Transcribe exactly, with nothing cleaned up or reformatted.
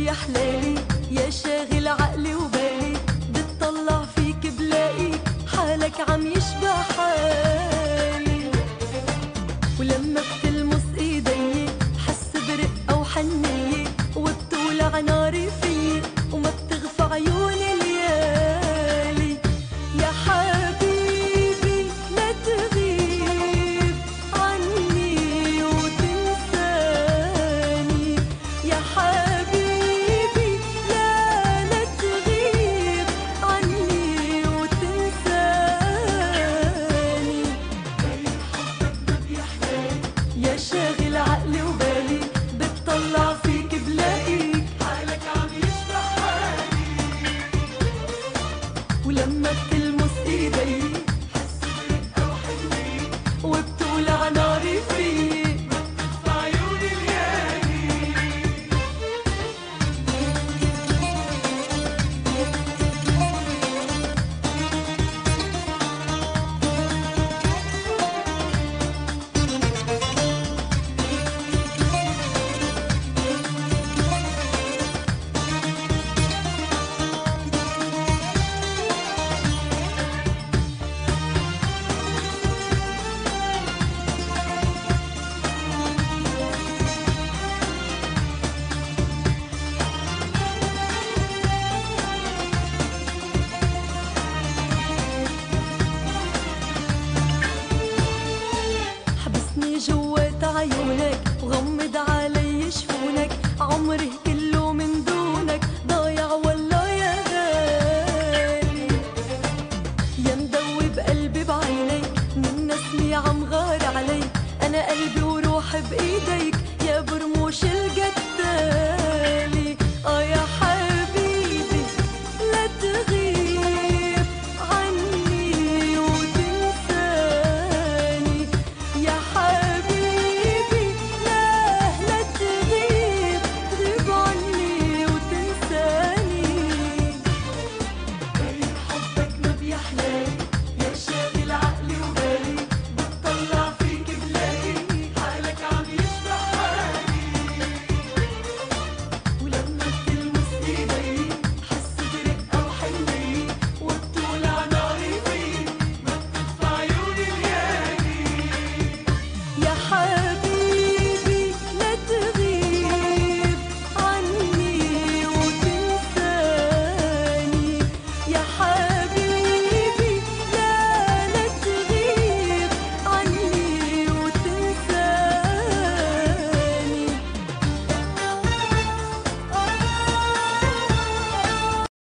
يا حلالي يا شاغل عقلي وبالي، بتطلع فيك بلاقي حالك عم يشبه حالي. ولما بتلمس ايدي بحس برقة وحنية، وبتولع ناري فيي وما بتغفى عيوني الليالي. يا حبيبي لا تغيب عني وتنساني، يا حبيبي لا لا تغيب عني وتنساني. يا شاغل عقلي وبالي، بتطلع فيك بلاقيك حالك عم يشبه حالي. ولما بتلمس ايدي بحس برقة وحنية، وبتولع ناري فيي بتطفى عيوني الليالي. حبسني جوات عيونك وغمض علي شفونك، عمري كله من دونك ضايع والله يا غالي. يا مدوب قلبي بعينيك من نسمي عم غار علي، انا قلبي وروحي بايديك يا برموش الجدالي. اه يا